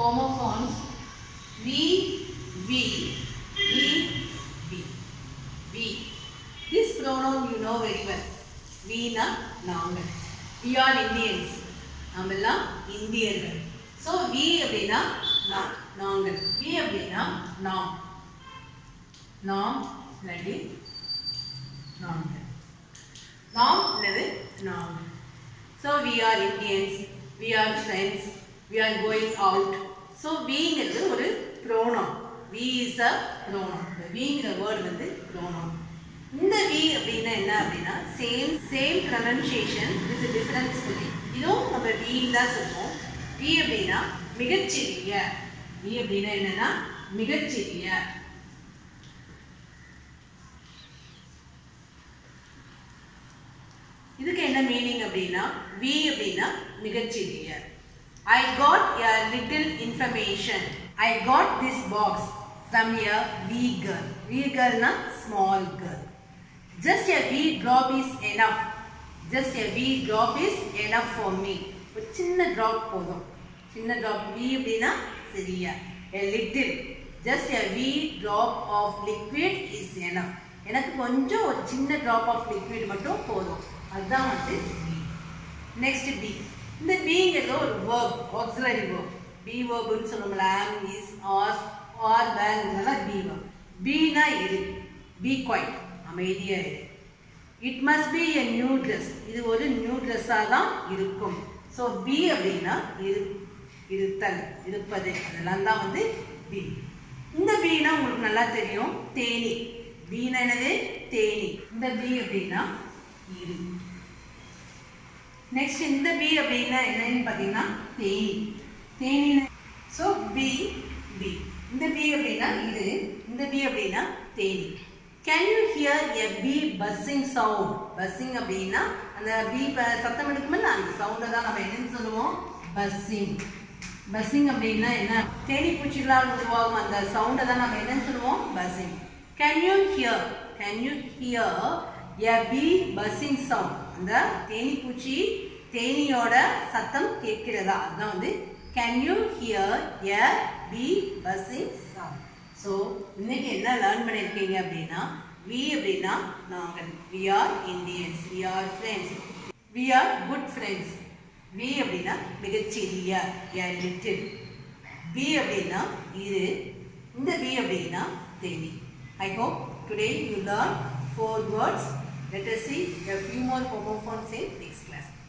homophones we, we, we. This pronoun you know very well. We na நாங்கள். We are Indians. நாமெல்லாம் இந்தியர்கள். So we அப்படினா நாங்கள். We அப்படினா நாம். நாம் இல்லாட்டி நாங்கள். நாம் அல்லது நாங்கள். So we are Indians. We are friends. We are going out. So we ங்கிறது ஒரு pronoun. We is a pronoun. The we ங்கிற word வந்து pronoun. இந்த we அப்படினா என்ன அப்படினா same pronunciation with different spelling. இதுவும் நம்ம we தான் சொல்றோம். we அப்படினா மிகச்சிறிய. we அப்படினா என்னன்னா மிகச்சிறிய. இதுக்கு என்ன மீனிங் அப்படினா we அப்படினா மிகச்சிறிய. I got a little information. I got this box from a wee girl. Wee girl na small girl. Just a wee drop is enough. Just a wee drop is enough for me. ஒரு சின்ன drop போதும். சின்ன drop wee அப்படினா சிறிய. A little. Just a wee drop of liquid is enough. எனக்கு கொஞ்சம் ஒரு சின்ன drop of liquid மட்டும் போதும். அதுதான் வந்து be. Next be. இந்த beங்கிறது ஒரு verb, auxiliary verb. be verb னு சொல்லுவோம்ல am, is, are, were இதெல்லாம் be verb. be னா இரு. be quiet. அமைதியா இரு. It must be a new dress. இது ஒரு new dress-ஆ தான் இருக்கும். So be அப்படினா இருத்தல், இருப்பது. அதெல்லாம் தான் வந்து be. இந்த be னா உங்களுக்கு நல்லா தெரியும். தேனி. be னா என்னது? தேனி. இந்த be அப்படினா இரு. Next இந்த be அப்படினா என்னன்னு பாத்தீங்கன்னா தேனி. தேனி. So be. இந்த be அப்படினா இரு. இந்த be அப்படினா Theni. Can you hear a bee buzzing sound? Buzzing அப்படினா அந்த bee சத்தம் எடுக்கும்ல அந்த சவுண்ட தான் நம்ம என்னன்னு சொல்லுவோம்? Buzzing. Buzzing அப்படினா என்ன? தேனி பூச்சிகளால் உருவாகும் அந்த சவுண்ட தான் நம்ம என்னன்னு சொல்லுவோம்? Buzzing. Can you hear a bee buzzing sound? அந்த தேனி பூச்சி தேனியோட சத்தம் கேட்கிறதா? அதுதான் வந்து can you hear a bee buzzing sound? So இன்னைக்கு என்ன லேர்ன் பண்ணிருக்கீங்க அப்படினா we அப்படினா நாங்கள். we are Indians. we are friends. we are good friends. we அப்படினா மிகச்சிறிய. a little. be அப்படினா இரு. இந்த be அப்படினா Theni. I hope today you learn 4 words. Let us see a few more homophones in next class.